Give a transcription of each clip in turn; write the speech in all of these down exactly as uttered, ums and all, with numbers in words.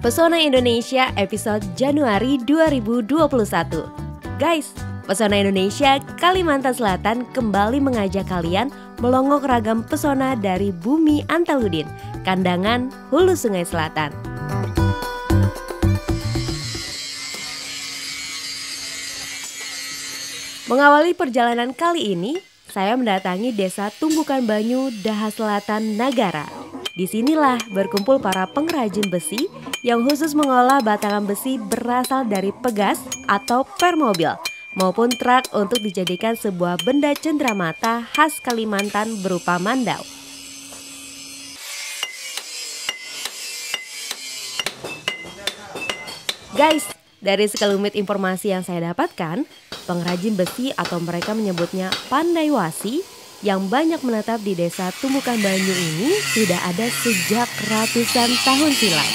Pesona Indonesia episode Januari dua ribu dua puluh satu. Guys, Pesona Indonesia Kalimantan Selatan kembali mengajak kalian melongok ragam pesona dari bumi Antaludin, kandangan hulu Sungai Selatan. Mengawali perjalanan kali ini, saya mendatangi desa Tumbukan Banyu, Daha Selatan, Nagara. Disinilah berkumpul para pengrajin besi yang khusus mengolah batangan besi berasal dari pegas atau per mobil maupun truk untuk dijadikan sebuah benda cenderamata khas Kalimantan berupa mandau. Guys, dari sekelumit informasi yang saya dapatkan, pengrajin besi atau mereka menyebutnya pandaiwasi yang banyak menetap di desa Tumbukan Banyu ini sudah ada sejak ratusan tahun silam.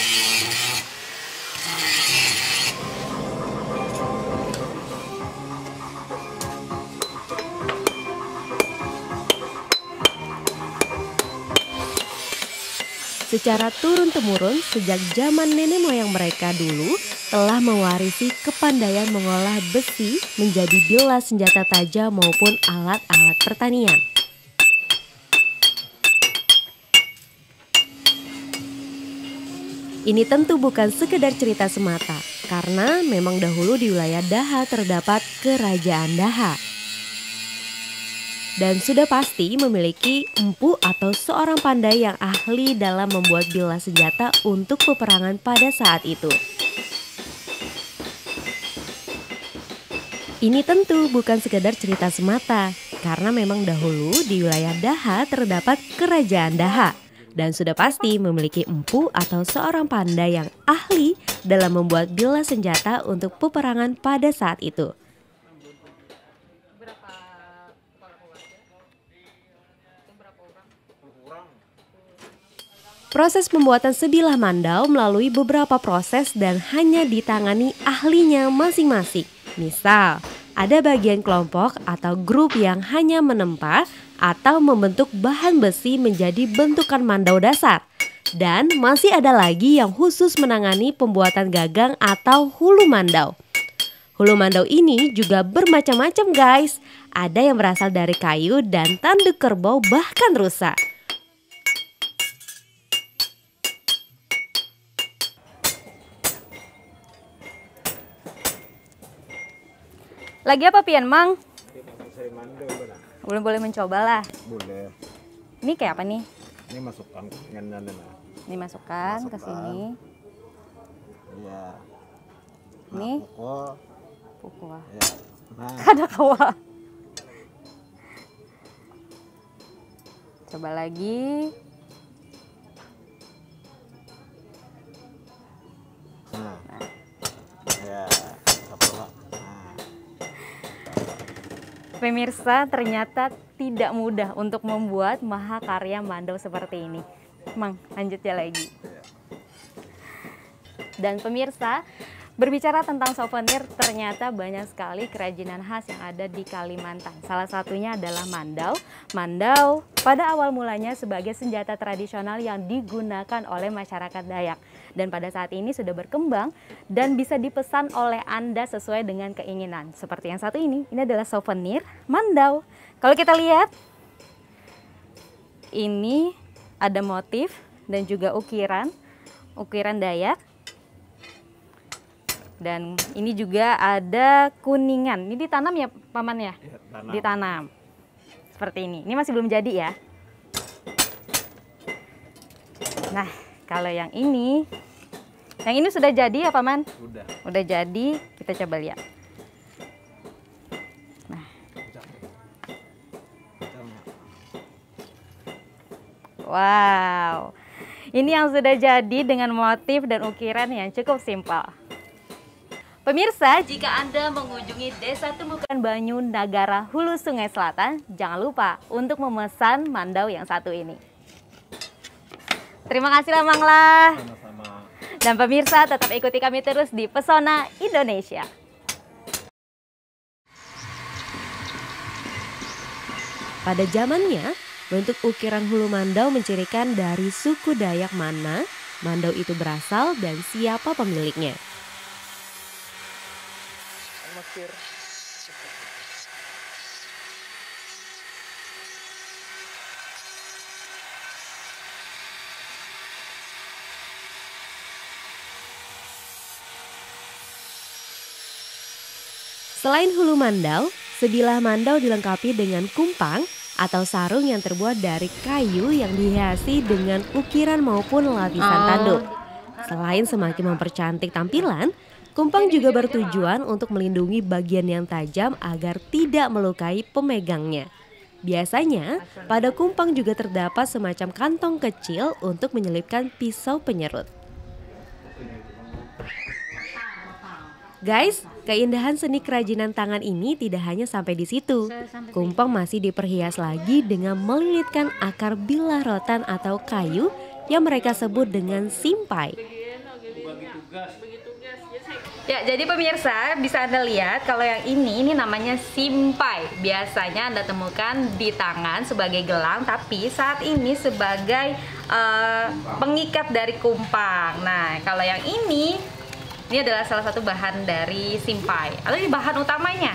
Secara turun-temurun sejak zaman nenek moyang mereka dulu telah mewarisi kepandaian mengolah besi menjadi bilas senjata tajam maupun alat-alat pertanian. Ini tentu bukan sekedar cerita semata, karena memang dahulu di wilayah Daha terdapat Kerajaan Daha. Dan sudah pasti memiliki empu atau seorang pandai yang ahli dalam membuat bilas senjata untuk peperangan pada saat itu. Ini tentu bukan sekedar cerita semata, karena memang dahulu di wilayah Daha terdapat Kerajaan Daha. Dan sudah pasti memiliki empu atau seorang pandai yang ahli dalam membuat bilas senjata untuk peperangan pada saat itu. Proses pembuatan sebilah mandau melalui beberapa proses dan hanya ditangani ahlinya masing-masing. Misal, ada bagian kelompok atau grup yang hanya menempa atau membentuk bahan besi menjadi bentukan mandau dasar. Dan masih ada lagi yang khusus menangani pembuatan gagang atau hulu mandau. Hulu mandau ini juga bermacam-macam guys. Ada yang berasal dari kayu dan tanduk kerbau bahkan rusa. Lagi apa Pian Mang? Belum boleh mencoba lah. Boleh. Ini kayak apa nih? Ini masukkan dengan Ini masukkan, masukkan ke sini. Iya. Nah, Ini pukul. pukul. Ya. Nah. Kada kawa. Coba lagi. Nah. Ya. Apa? Pemirsa, ternyata tidak mudah untuk membuat mahakarya mandau seperti ini. Mang, lanjutnya lagi. Dan pemirsa, berbicara tentang souvenir, ternyata banyak sekali kerajinan khas yang ada di Kalimantan. Salah satunya adalah mandau. Mandau pada awal mulanya sebagai senjata tradisional yang digunakan oleh masyarakat Dayak. Dan pada saat ini sudah berkembang dan bisa dipesan oleh Anda sesuai dengan keinginan. Seperti yang satu ini, ini adalah souvenir mandau. Kalau kita lihat, ini ada motif dan juga ukiran, ukiran Dayak. Dan ini juga ada kuningan. Ini ditanam ya Paman ya? Ya, tanam. Ditanam. Seperti ini. Ini masih belum jadi ya. Nah, kalau yang ini, yang ini sudah jadi ya Paman? Udah. Udah jadi, kita coba lihat. Nah. Wow. Ini yang sudah jadi dengan motif dan ukiran yang cukup simpel. Pemirsa, jika Anda mengunjungi Desa Tumbukan Banyu, Nagara, Hulu Sungai Selatan, jangan lupa untuk memesan mandau yang satu ini. Terima kasih lah Mang lah. Sama-sama. Dan pemirsa, tetap ikuti kami terus di Pesona Indonesia. Pada zamannya, bentuk ukiran hulu mandau mencirikan dari suku Dayak mana mandau itu berasal dan siapa pemiliknya. Selain hulu mandau, sebilah mandau dilengkapi dengan kumpang atau sarung yang terbuat dari kayu yang dihiasi dengan ukiran maupun lapisan tanduk. Selain semakin mempercantik tampilan, kumpang juga bertujuan untuk melindungi bagian yang tajam agar tidak melukai pemegangnya. Biasanya, pada kumpang juga terdapat semacam kantong kecil untuk menyelipkan pisau penyerut. Guys, keindahan seni kerajinan tangan ini tidak hanya sampai di situ. Kumpang masih diperhias lagi dengan melilitkan akar bilah rotan atau kayu yang mereka sebut dengan simpai. Ya, jadi pemirsa bisa Anda lihat kalau yang ini ini namanya simpai. Biasanya Anda temukan di tangan sebagai gelang, tapi saat ini sebagai uh, pengikat dari kumpang. Nah, kalau yang ini ini adalah salah satu bahan dari simpai atau ini bahan utamanya.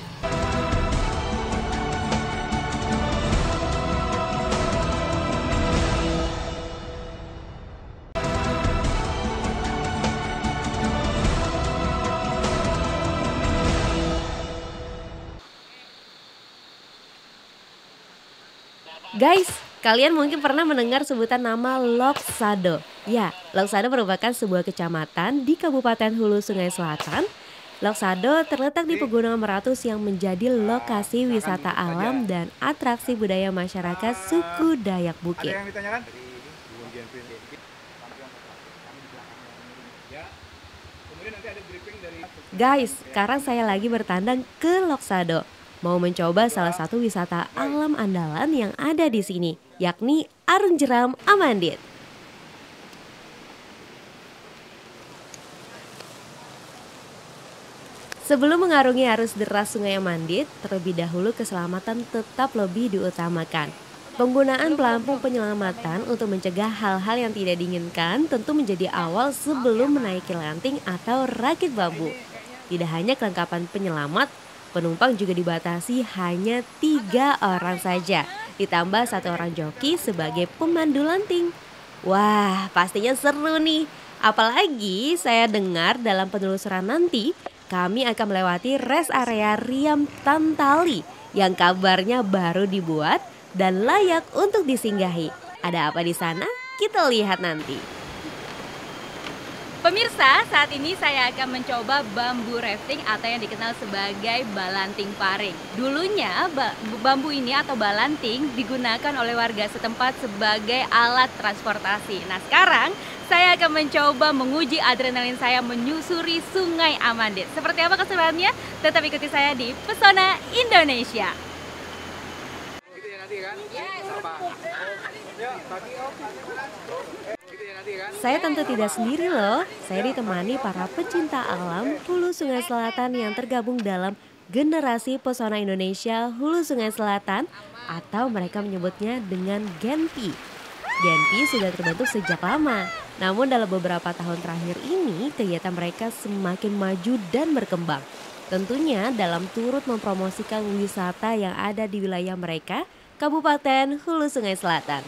Guys, kalian mungkin pernah mendengar sebutan nama Loksado. Ya, Loksado merupakan sebuah kecamatan di Kabupaten Hulu Sungai Selatan. Loksado terletak di Pegunungan Meratus yang menjadi lokasi wisata alam dan atraksi budaya masyarakat suku Dayak Bukit. Guys, sekarang saya lagi bertandang ke Loksado. Mau mencoba salah satu wisata alam andalan yang ada di sini, yakni Arung Jeram Amandit. Sebelum mengarungi arus deras Sungai Amandit, terlebih dahulu keselamatan tetap lebih diutamakan. Penggunaan pelampung penyelamatan untuk mencegah hal-hal yang tidak diinginkan tentu menjadi awal sebelum menaiki lanting atau rakit bambu. Tidak hanya kelengkapan penyelamat, penumpang juga dibatasi hanya tiga orang saja, ditambah satu orang joki sebagai pemandu lanting. Wah, pastinya seru nih. Apalagi saya dengar dalam penelusuran nanti, kami akan melewati rest area Riam Tantali yang kabarnya baru dibuat dan layak untuk disinggahi. Ada apa di sana? Kita lihat nanti. Pemirsa, saat ini saya akan mencoba bambu rafting atau yang dikenal sebagai balanting paring. Dulunya bambu ini atau balanting digunakan oleh warga setempat sebagai alat transportasi. Nah, sekarang saya akan mencoba menguji adrenalin saya menyusuri Sungai Amandit. Seperti apa keseruannya? Tetap ikuti saya di Pesona Indonesia. Saya tentu tidak sendiri loh, saya ditemani para pecinta alam Hulu Sungai Selatan yang tergabung dalam generasi Pesona Indonesia Hulu Sungai Selatan atau mereka menyebutnya dengan Genpi. Genpi sudah terbentuk sejak lama, namun dalam beberapa tahun terakhir ini kegiatan mereka semakin maju dan berkembang. Tentunya dalam turut mempromosikan wisata yang ada di wilayah mereka, Kabupaten Hulu Sungai Selatan.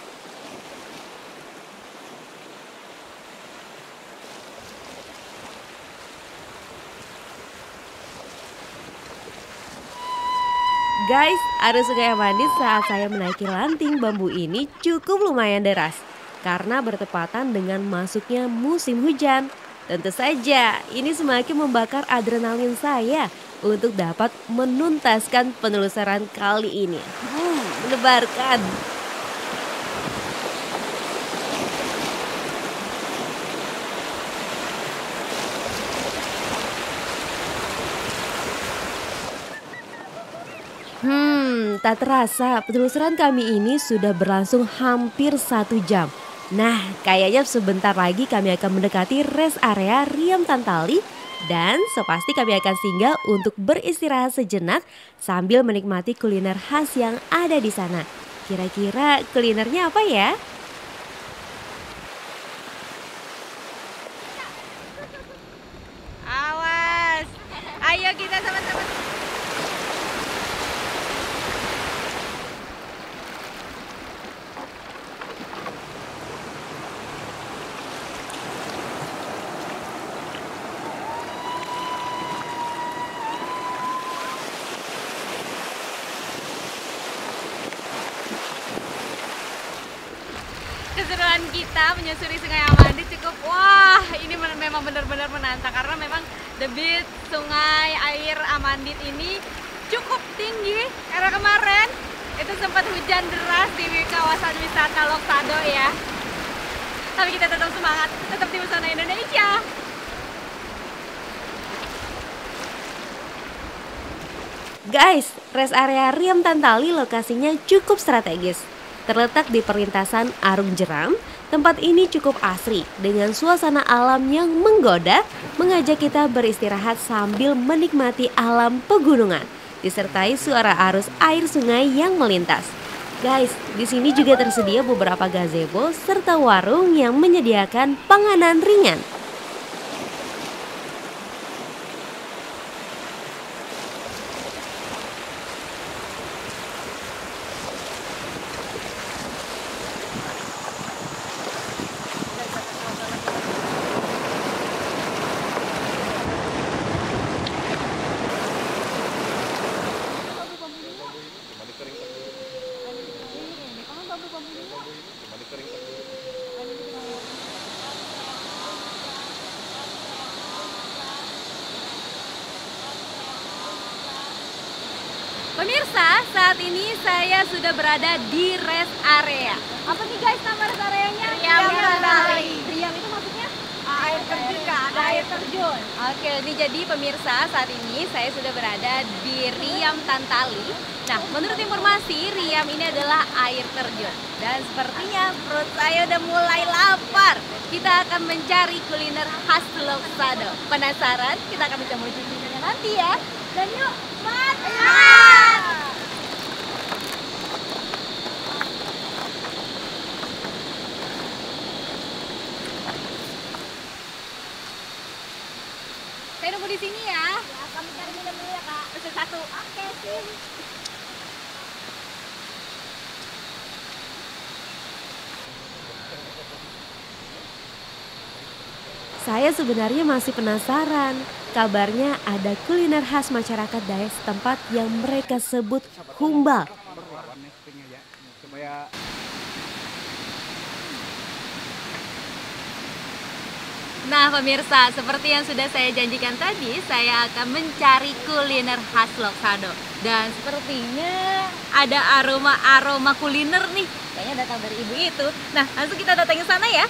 Guys, arus Sungai Amandit saat saya menaiki lanting bambu ini cukup lumayan deras karena bertepatan dengan masuknya musim hujan. Tentu saja ini semakin membakar adrenalin saya untuk dapat menuntaskan penelusuran kali ini. Hmm, mendebarkan. Hmm, tak terasa penelusuran kami ini sudah berlangsung hampir satu jam. Nah, kayaknya sebentar lagi kami akan mendekati rest area Riam Tantali dan sepasti kami akan singgah untuk beristirahat sejenak sambil menikmati kuliner khas yang ada di sana. Kira-kira kulinernya apa ya? perjalanan kita menyusuri Sungai Amandit cukup, wah ini men- memang benar-benar menantang karena memang debit sungai air Amandit ini cukup tinggi karena kemarin itu sempat hujan deras di kawasan wisata Loksado ya. Tapi kita tetap semangat, tetap di Pesona Indonesia. Guys, rest area Riam Tantali lokasinya cukup strategis. Terletak di perlintasan Arung Jeram, tempat ini cukup asri dengan suasana alam yang menggoda, mengajak kita beristirahat sambil menikmati alam pegunungan, disertai suara arus air sungai yang melintas. Guys, di sini juga tersedia beberapa gazebo serta warung yang menyediakan panganan ringan. Pemirsa, saat ini saya sudah berada di rest area. Apa nih guys nama rest areanya? Riam Tantali. Riam itu maksudnya? Air terjun Kak, ada Air terjun. Oke, ini jadi pemirsa saat ini saya sudah berada di Riam Tantali. Nah, menurut informasi Riam ini adalah air terjun. Dan sepertinya perut saya udah mulai lapar. Kita akan mencari kuliner khas Loksado. Penasaran? Kita akan bisa mencicipinya nanti ya. Dan yuk, mantap! Saya nunggu di sini ya. Ya, kami cari minum dulu ya Kak. Pesen satu. Oke sih. Saya sebenarnya masih penasaran. Kabarnya ada kuliner khas masyarakat Dayak setempat yang mereka sebut humbal. Nah pemirsa, seperti yang sudah saya janjikan tadi, saya akan mencari kuliner khas Loksado. Dan sepertinya ada aroma-aroma kuliner nih. Kayaknya datang dari ibu itu. Nah, langsung kita datang ke sana ya.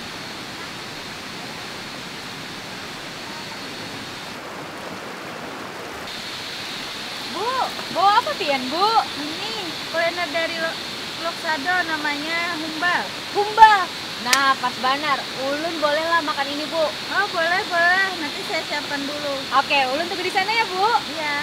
Bu, bawa apa Pian, Bu? Ini kuliner dari Lo- Loksado namanya humbal. Humbal. Nah, pas banar. Ulun bolehlah makan ini, Bu. Oh boleh boleh, nanti saya siapkan dulu. Oke, Ulun tunggu di sana ya, Bu. Iya.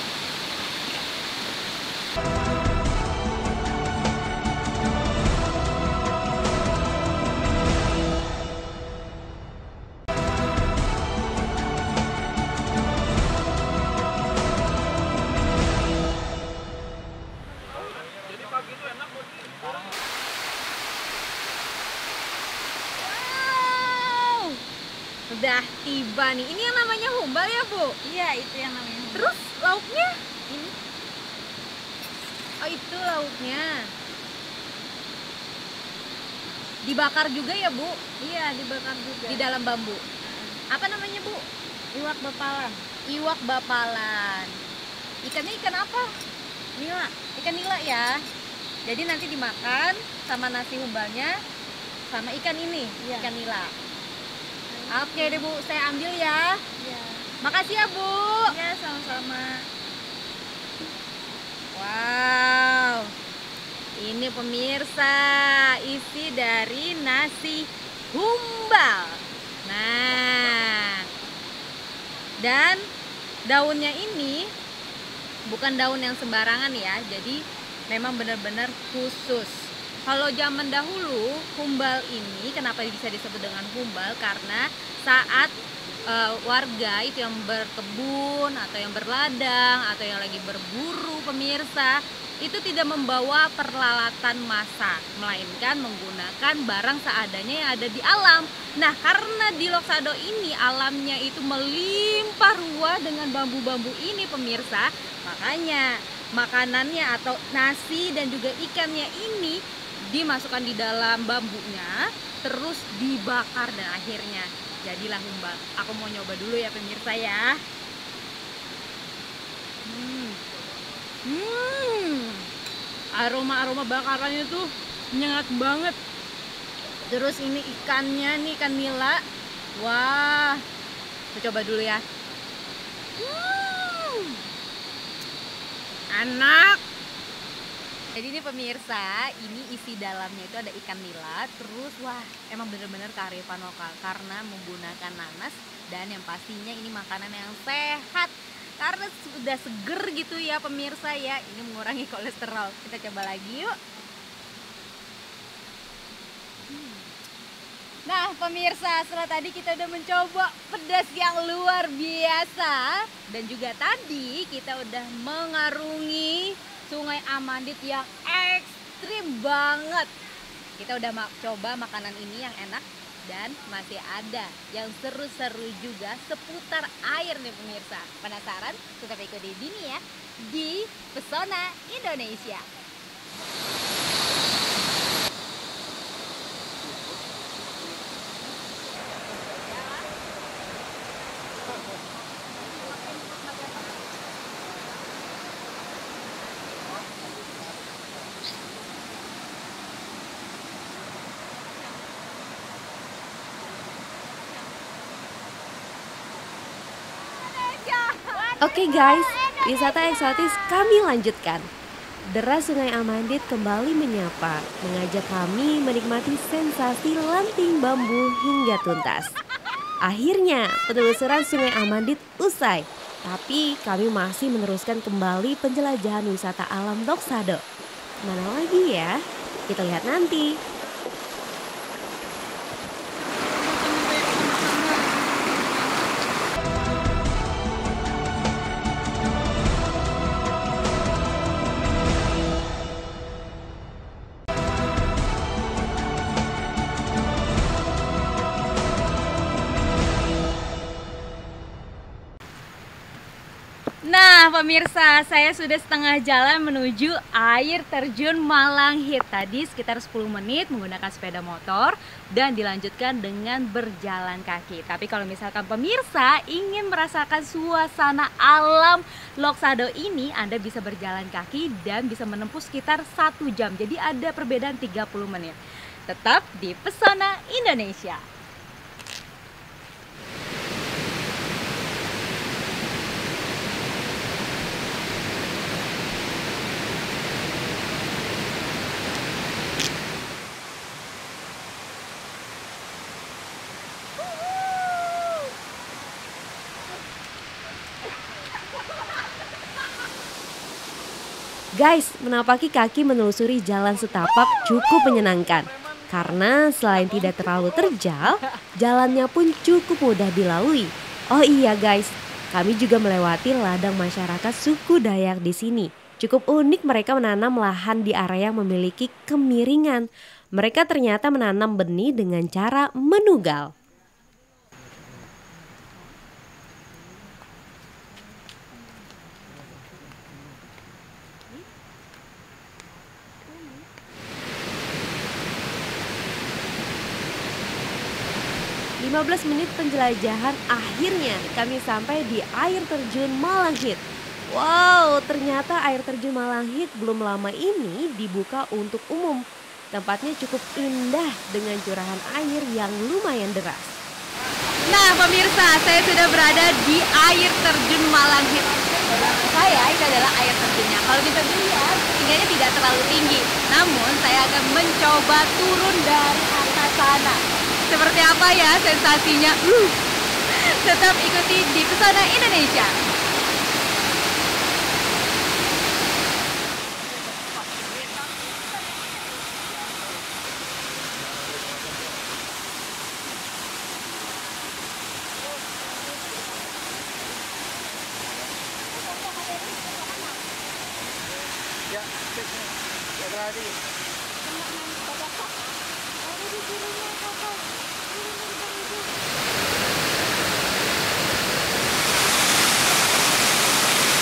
Wow. Udah tiba nih. Ini yang namanya humbal ya, Bu? Iya itu yang namanya humbal. Terus lauknya? Ini Oh, itu lauknya. Dibakar juga ya, Bu? iya dibakar juga. Di dalam bambu. Apa namanya, Bu? Iwak bapalan. Iwak bapalan. Ikannya ikan apa? Nila. Ikan nila ya. Jadi nanti dimakan sama nasi humbalnya sama ikan ini, Iya. ikan nila. Oke deh, Bu, saya ambil ya. Iya. Makasih ya, Bu. Iya sama-sama. Wow. Ini pemirsa, isi dari nasi humbal. Nah. Dan daunnya ini bukan daun yang sembarangan ya. Jadi memang benar-benar khusus. Kalau zaman dahulu, humbal ini kenapa bisa disebut dengan humbal? Karena saat uh, warga itu yang berkebun atau yang berladang atau yang lagi berburu pemirsa, itu tidak membawa peralatan masak, melainkan menggunakan barang seadanya yang ada di alam. Nah, karena di Loksado ini alamnya itu melimpah ruah dengan bambu-bambu ini pemirsa, makanya makanannya atau nasi dan juga ikannya ini dimasukkan di dalam bambunya, terus dibakar dan akhirnya jadilah humbal. Aku mau nyoba dulu ya pemirsa ya. Hmm. Hmm. Aroma-aroma bakarannya tuh nyengat banget. Terus ini ikannya nih, ikan nila. Wah. Aku coba dulu ya. Hmm. Enak. Jadi ini pemirsa, ini isi dalamnya itu ada ikan nila. Terus wah, emang bener-bener kearifan lokal karena menggunakan nanas. Dan yang pastinya ini makanan yang sehat karena sudah seger gitu ya pemirsa ya. Ini mengurangi kolesterol. Kita coba lagi yuk. Hmm. Nah pemirsa, setelah tadi kita udah mencoba pedas yang luar biasa. Dan juga tadi kita udah mengarungi Sungai Amandit yang ekstrim banget. Kita udah mak coba makanan ini yang enak dan masih ada yang seru-seru juga seputar air nih pemirsa. Penasaran? Tetap ikuti Dini ya di Pesona Indonesia. Oke guys, wisata eksotis kami lanjutkan. Deras Sungai Amandit kembali menyapa, mengajak kami menikmati sensasi lanting bambu hingga tuntas. Akhirnya penelusuran Sungai Amandit usai, tapi kami masih meneruskan kembali penjelajahan wisata alam Loksado. Mana lagi ya? Kita lihat nanti. Nah pemirsa, saya sudah setengah jalan menuju air terjun Malanghit. Tadi sekitar sepuluh menit menggunakan sepeda motor dan dilanjutkan dengan berjalan kaki. Tapi kalau misalkan pemirsa ingin merasakan suasana alam Loksado ini, Anda bisa berjalan kaki dan bisa menempuh sekitar satu jam. Jadi ada perbedaan tiga puluh menit. Tetap di Pesona Indonesia. Guys, menapaki kaki menelusuri jalan setapak cukup menyenangkan. Karena selain tidak terlalu terjal, jalannya pun cukup mudah dilalui. Oh iya guys, kami juga melewati ladang masyarakat suku Dayak di sini. Cukup unik mereka menanam lahan di area yang memiliki kemiringan. Mereka ternyata menanam benih dengan cara menugal. lima belas menit penjelajahan, akhirnya kami sampai di air terjun Malanghit. Wow, ternyata air terjun Malanghit belum lama ini dibuka untuk umum. Tempatnya cukup indah dengan curahan air yang lumayan deras. Nah pemirsa, saya sudah berada di air terjun Malanghit. Saya ini adalah air terjunnya. Kalau bisa dilihat, tingginya tidak terlalu tinggi. Namun saya akan mencoba turun dari atas sana. Seperti apa ya sensasinya? Uh. Tetap ikuti di Pesona Indonesia.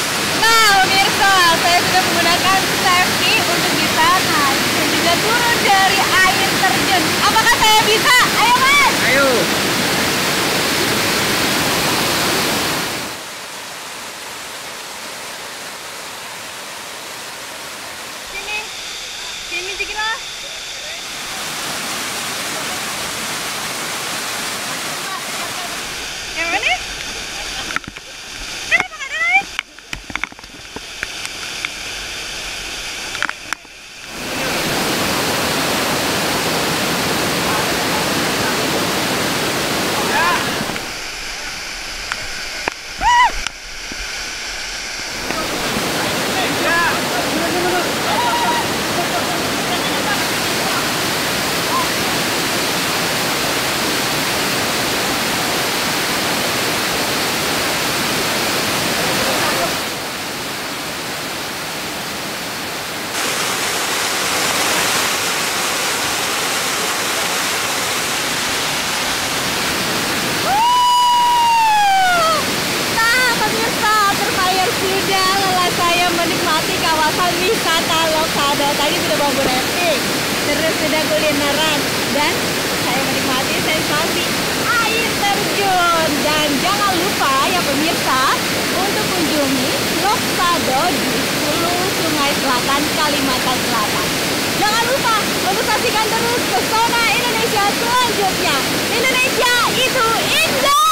Nah pemirsa, saya sudah menggunakan safety untuk bisa naik dan juga turun terjun. Apakah saya bisa? Ayo Mas. Ayo. Sini. Sini dikit lah. Yang mana? Kenapa nggak ada lain? Menikmati kawasan wisata Loksado. Tadi sudah bambu rafting, terus sudah kulineran, dan saya menikmati sensasi air terjun. Dan jangan lupa ya pemirsa, untuk kunjungi Loksado di Hulu Sungai Selatan, Kalimantan Selatan. Jangan lupa untuk saksikan terus pesona Indonesia selanjutnya. Indonesia itu indah.